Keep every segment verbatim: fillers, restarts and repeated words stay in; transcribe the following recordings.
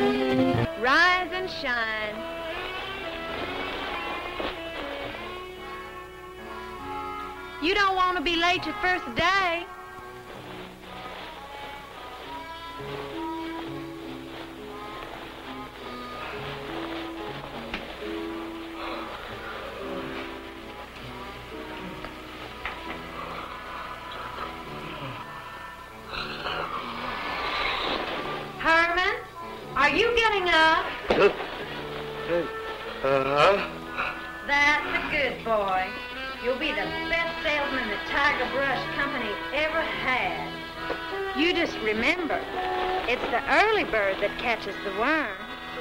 Rise and shine. You don't want to be late your first day. Herman, are you getting up? Uh-huh. That's a good boy. You'll be the best salesman the Tiger Brush Company ever had. You just remember, it's the early bird that catches the worm.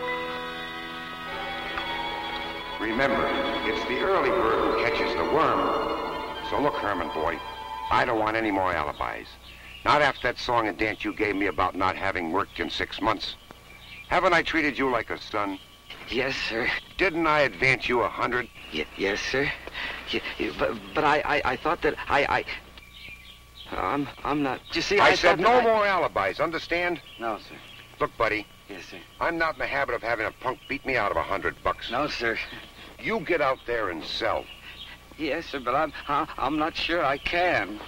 Remember, it's the early bird who catches the worm. So look, Herman, boy, I don't want any more alibis. Not after that song and dance you gave me about not having worked in six months. Haven't I treated you like a son? Yes, sir. Didn't I advance you a hundred? Y yes, sir. Y but but I, I I thought that I I I'm I'm not. You see, I, I said no I... more alibis. Understand? No, sir. Look, buddy. Yes, sir. I'm not in the habit of having a punk beat me out of a hundred bucks. No, sir. You get out there and sell. Yes, sir. But I'm uh, I'm not sure I can.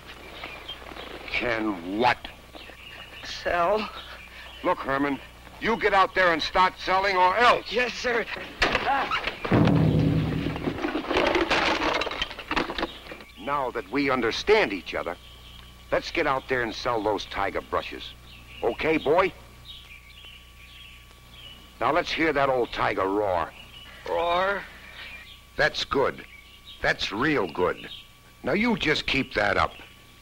Can what? Sell. Look, Herman. You get out there and start selling or else. Yes, sir. Ah. Now that we understand each other, let's get out there and sell those tiger brushes. Okay, boy? Now let's hear that old tiger roar. Roar? That's good. That's real good. Now you just keep that up.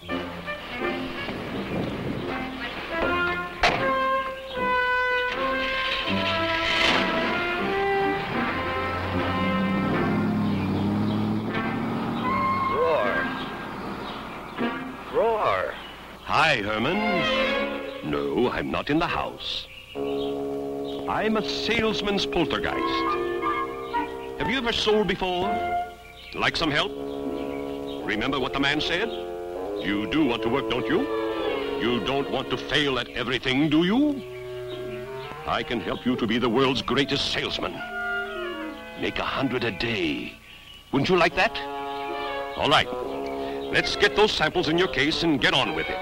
Hi, Herman. No, I'm not in the house. I'm a salesman's poltergeist. Have you ever sold before? Like some help? Remember what the man said? You do want to work, don't you? You don't want to fail at everything, do you? I can help you to be the world's greatest salesman. Make a hundred a day. Wouldn't you like that? All right. Let's get those samples in your case and get on with it.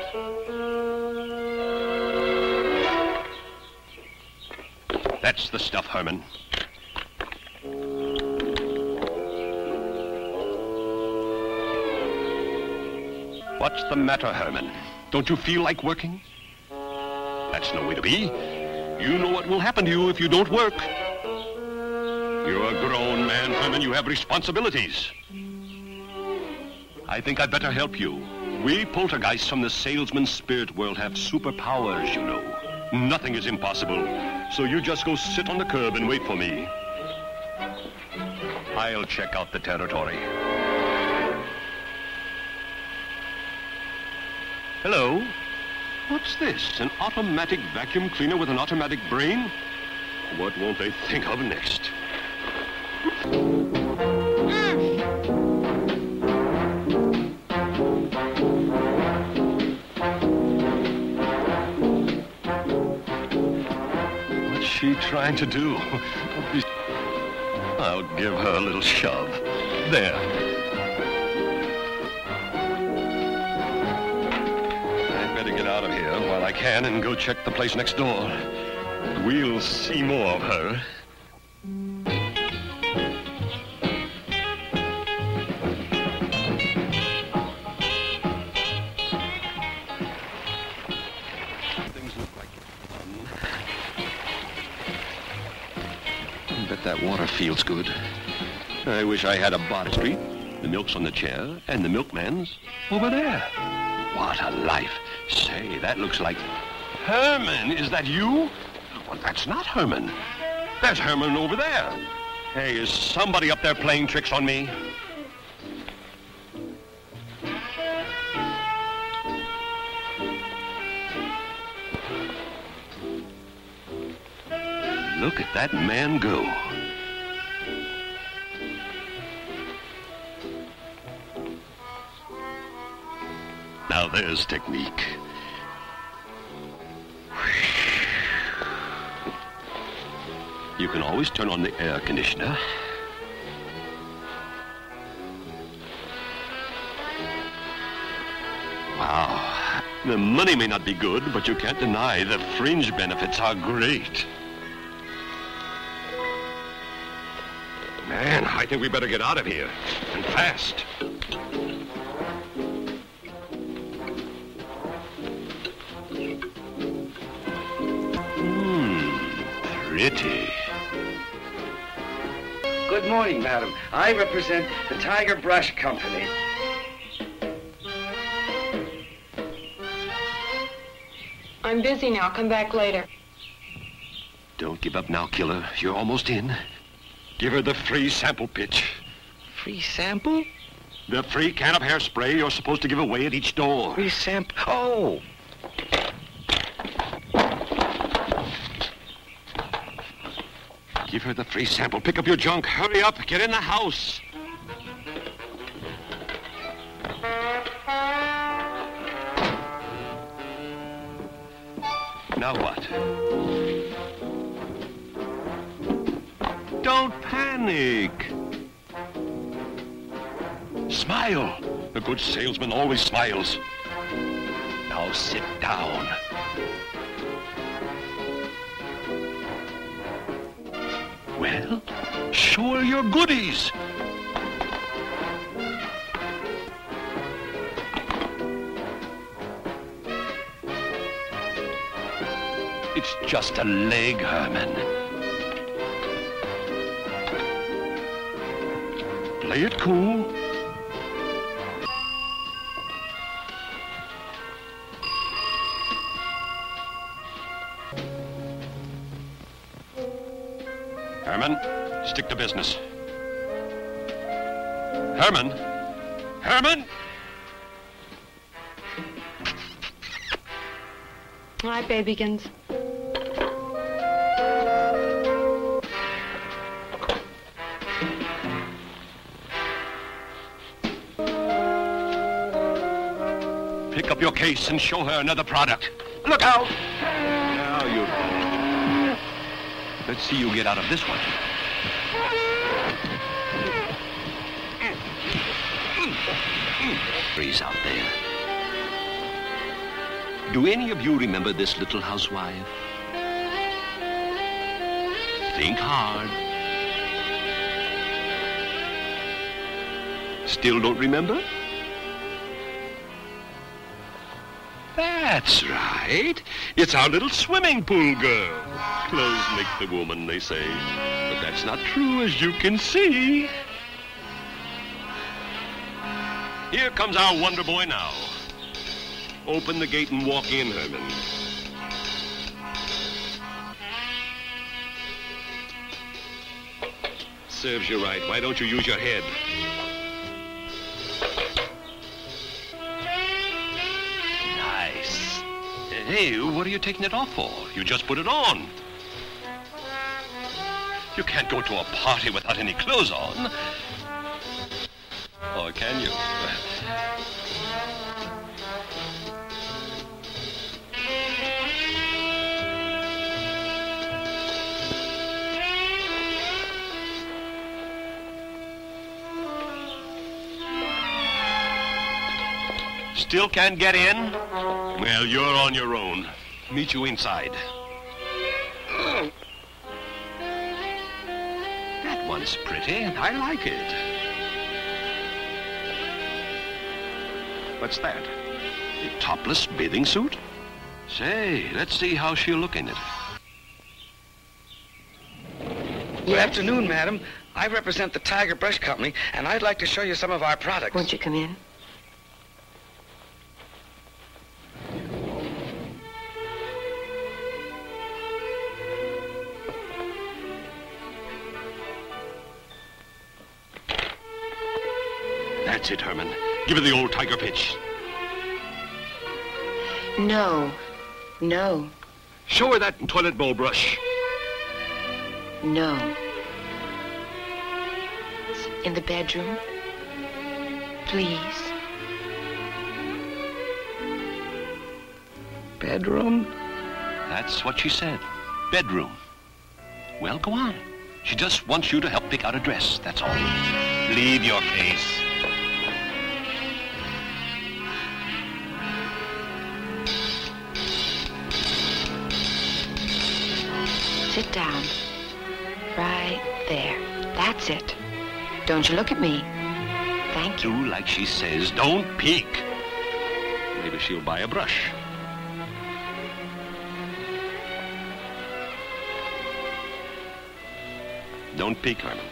That's the stuff, Herman. What's the matter, Herman? Don't you feel like working? That's no way to be. You know what will happen to you if you don't work. You're a grown man, Herman. You have responsibilities. I think I'd better help you. We poltergeists from the salesman spirit world have superpowers, you know. Nothing is impossible. So you just go sit on the curb and wait for me. I'll check out the territory. Hello? What's this? An automatic vacuum cleaner with an automatic brain? What won't they think of next? What's she trying to do? I'll give her a little shove. There. I'd better get out of here while I can and go check the place next door. We'll see more of her. Things look like fun. I bet that water feels good. I wish I had a bar street. The milk's on the chair, and the milkman's over there. What a life. Say, that looks like... Herman, is that you? Well, that's not Herman. There's Herman over there. Hey, is somebody up there playing tricks on me? Look at that man go. Now there's technique. You can always turn on the air conditioner. Wow. The money may not be good, but you can't deny the fringe benefits are great. Man, I think we better get out of here. And fast. Hmm, pretty. Good morning, madam. I represent the Tiger Brush Company. I'm busy now. Come back later. Don't give up now, killer. You're almost in. Give her the free sample pitch. Free sample? The free can of hairspray you're supposed to give away at each door. Free sample? Oh! Give her the free sample. Pick up your junk. Hurry up. Get in the house. Now what? Don't panic. Smile. A good salesman always smiles. Now sit down. Well, show her your goodies. It's just a leg, Herman. Play it cool. Herman, stick to business. Herman! Herman! All right, babykins. Pick up your case and show her another product. Look out! Now you go. Let's see you get out of this one. Freeze out there. Do any of you remember this little housewife? Think hard. Still don't remember? That's right. It's our little swimming pool girl. Clothes make the woman, they say. But that's not true, as you can see. Here comes our wonder boy now. Open the gate and walk in, Herman. Serves you right. Why don't you use your head? Nice. Hey, what are you taking it off for? You just put it on. You can't go to a party without any clothes on. Or can you? Still can't get in? Well, you're on your own. Meet you inside. That one's pretty. I like it. What's that? A topless bathing suit? Say, let's see how she'll look in it. Good afternoon, madam. I represent the Tiger Brush Company, and I'd like to show you some of our products. Won't you come in? That's it, Herman. Give her the old tiger pitch. No. No. Show her that toilet bowl brush. No. In the bedroom. Please. Bedroom? That's what she said. Bedroom. Well, go on. She just wants you to help pick out a dress, that's all. Leave your case. Sit down. Right there. That's it. Don't you look at me. Thank you. Do like she says. Don't peek. Maybe she'll buy a brush. Don't peek, Herman.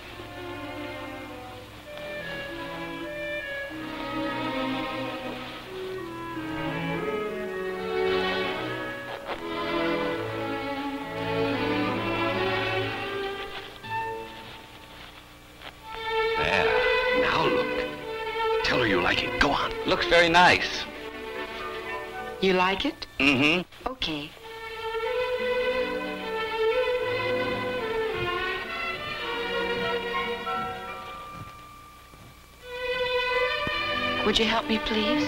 There. Now look. Tell her you like it. Go on. Looks very nice. You like it? Mm-hmm. Okay. Would you help me, please?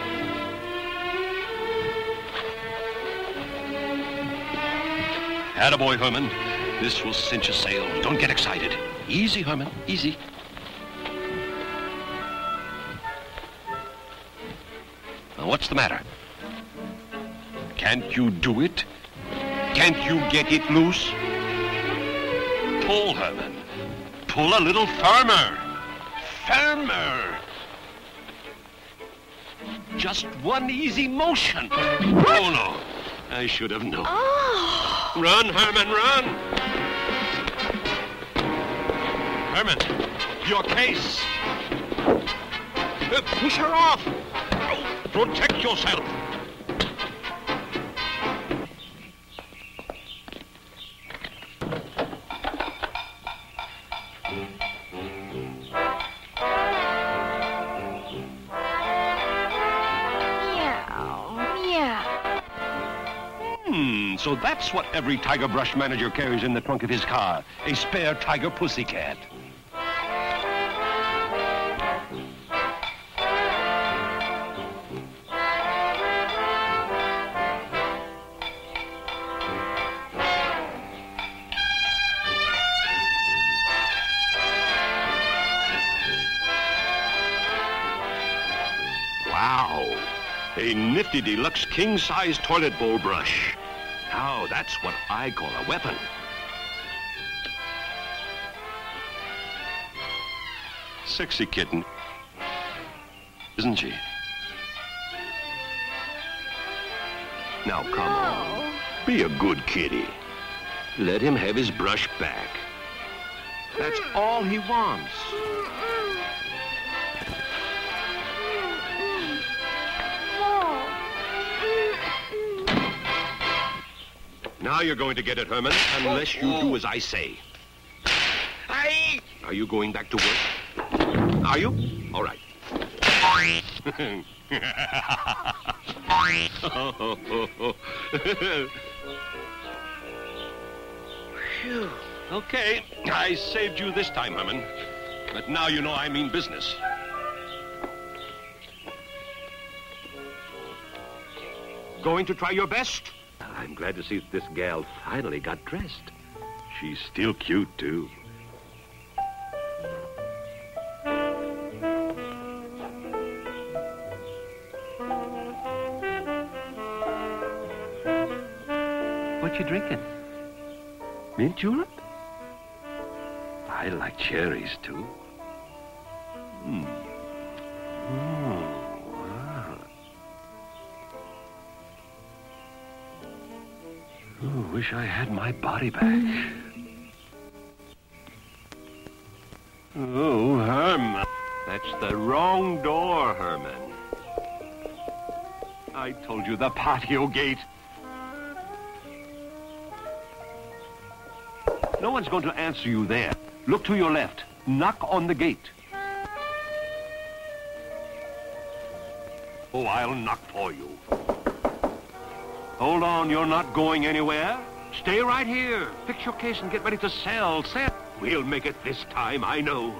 Attaboy, Herman. This will cinch a sale. Don't get excited. Easy, Herman. Easy. Now, what's the matter? Can't you do it? Can't you get it loose? Pull, Herman. Pull a little firmer. Firmer. Just one easy motion. Oh, no. I should have known. Oh. Run, Herman, run. Herman, your case. Uh, push her off. Protect yourself. So that's what every Tiger Brush manager carries in the trunk of his car, a spare Tiger Pussycat. Wow, a nifty deluxe king-size toilet bowl brush. Now, that's what I call a weapon. Sexy kitten, isn't she? Now, come on. Be a good kitty. Let him have his brush back. That's all he wants. Now you're going to get it, Herman, unless you do as I say. Aye. Are you going back to work? Are you? All right. Phew. Okay, I saved you this time, Herman. But now you know I mean business. Going to try your best? I'm glad to see that this gal finally got dressed. She's still cute, too. What you drinking? Mint julep? I like cherries, too. Hmm. Mm. Oh, wish I had my body back. Oh, Herman. That's the wrong door, Herman. I told you the patio gate. No one's going to answer you there. Look to your left. Knock on the gate. Oh, I'll knock for you. Hold on, you're not going anywhere. Stay right here. Fix your case and get ready to sell. Sell. We'll make it this time, I know.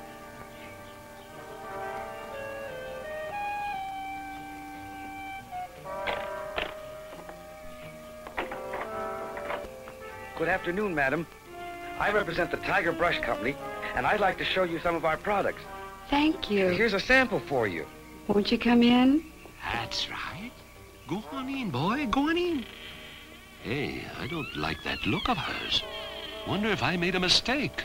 Good afternoon, madam. I represent the Tiger Brush Company, and I'd like to show you some of our products. Thank you. Here's a sample for you. Won't you come in? That's right. Go on in, boy. Go on in. Hey, I don't like that look of hers. Wonder if I made a mistake.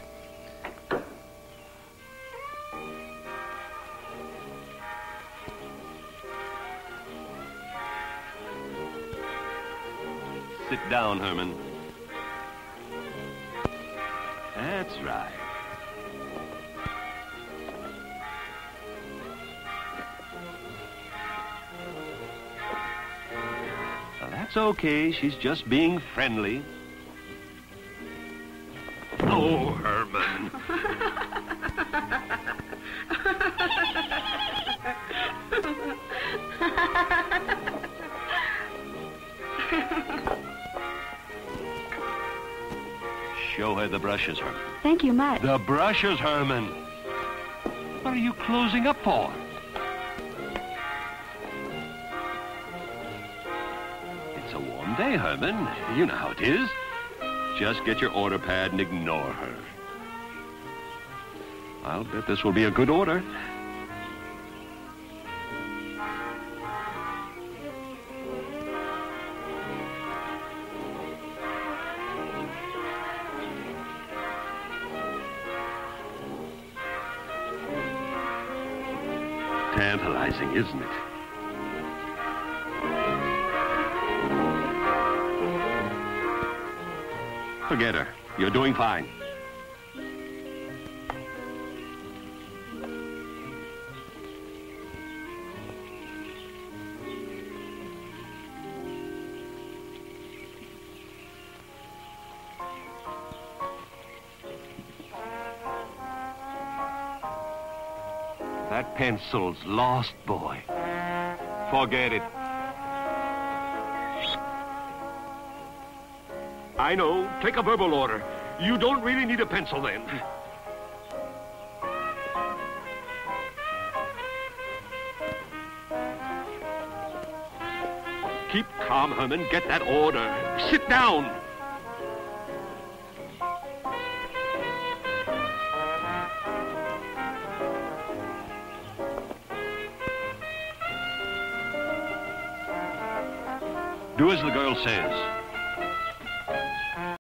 Sit down, Herman. That's right. Now, that's okay. She's just being friendly. Oh, Herman. Show her the brushes, Herman. Thank you much. The brushes, Herman. What are you closing up for? It's a warm day, Herman. You know how it is. Just get your order pad and ignore her. I'll bet this will be a good order. Tantalizing, isn't it? Forget her. You're doing fine. That pencil's lost, boy. Forget it. I know. Take a verbal order. You don't really need a pencil then. Keep calm, Herman. Get that order. Sit down. Do as the girl says.